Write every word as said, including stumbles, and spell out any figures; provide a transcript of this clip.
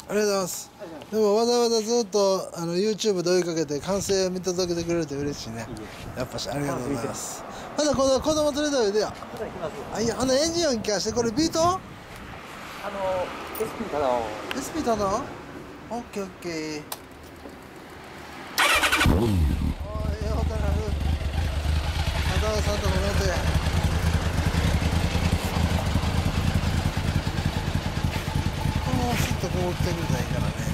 ありがとうございます。でもわざわざずっとあの YouTube で追いかけて完成を見届けてくれて嬉しいね。やっぱしありがとうございます。まだこの子供連れておいでよ。あ、いや、あのエンジン音聞かして、これビート？あのエスピー ただをエスピー ただ？オッケーオッケー。おい、ええ音なる。片尾さんとこの音や。このままスッとこう来てくれたらいいからね。